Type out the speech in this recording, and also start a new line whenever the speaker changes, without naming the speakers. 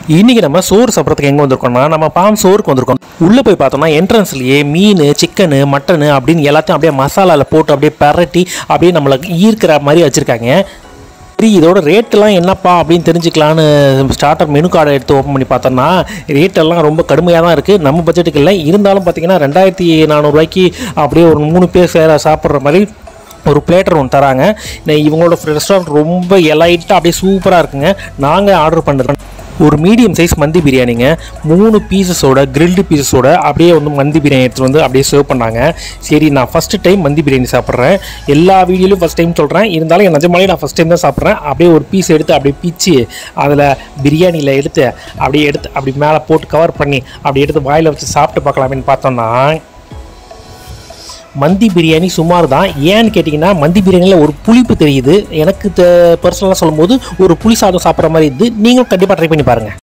இன்றைக்கி நம்ம சோறு சாப்பிட்றதுக்கு எங்கே வந்திருக்கோம்னா நம்ம பாம் சோறுக்கு வந்திருக்கோம். உள்ளே போய் பார்த்தோம்னா என்ட்ரன்ஸ்லேயே மீன், சிக்கனு, மட்டனு அப்படின்னு எல்லாத்தையும் அப்படியே மசாலாவில் போட்டு அப்படியே பரட்டி அப்படியே நம்மளை ஈர்க்கிற மாதிரி வச்சுருக்காங்க. சரி, இதோட ரேட்டெல்லாம் என்னப்பா அப்படின்னு தெரிஞ்சுக்கலான்னு ஸ்டார்டர் மெனு கார்டை எடுத்து ஓப்பன் பண்ணி பார்த்தோம்னா ரேட்டெல்லாம் ரொம்ப கடுமையாக தான் இருக்குது. நம்ம பட்ஜெட்டுக்கு இல்லை. இருந்தாலும் பார்த்தீங்கன்னா 2400 அப்படியே ஒரு 3 பேர் சாப்பிட்ற மாதிரி ஒரு பிளேட்டர் ஒன்று தராங்க. இவங்களோட ரெஸ்டாரண்ட் ரொம்ப எலைட்டாக அப்படியே சூப்பராக இருக்குங்க. நாங்கள் ஆர்டர் பண்ணுறோம் ஒரு மீடியம் சைஸ் மந்தி பிரியாணிங்க. 3 பீசஸோட கிரில்டு பீசஸோட அப்படியே வந்து மந்தி பிரியாணி எடுத்துகிட்டு வந்து அப்படியே சர்வ் பண்ணாங்க. சரி, நான் ஃபஸ்ட்டு டைம் மந்தி பிரியாணி சாப்பிட்றேன். எல்லா வீடியோலையும் ஃபஸ்ட் டைம் சொல்கிறேன். இருந்தாலும் என் நிஜமாலே நான் ஃபஸ்ட் டைம் தான் சாப்பிட்றேன். அப்படியே ஒரு பீஸ் எடுத்து அப்படியே பிச்சு அதில் பிரியாணியில் எடுத்து அப்படி மேலே போட்டு கவர் பண்ணி அப்படி எடுத்து வாயில் வச்சு சாப்பிட்டு பார்க்கலாமேன்னு பார்த்தோன்னா மந்தி பிரியாணி சுமார் தான். ஏன்னு கேட்டிங்கன்னா மந்தி பிரியாணியில் ஒரு புளிப்பு தெரியுது. எனக்கு பர்சனலாக சொல்லும்போது ஒரு புளி சாதம் சாப்பிட்ற மாதிரி இருக்குது. நீங்களும் கண்டிப்பாக ட்ரை பண்ணி பாருங்கள்.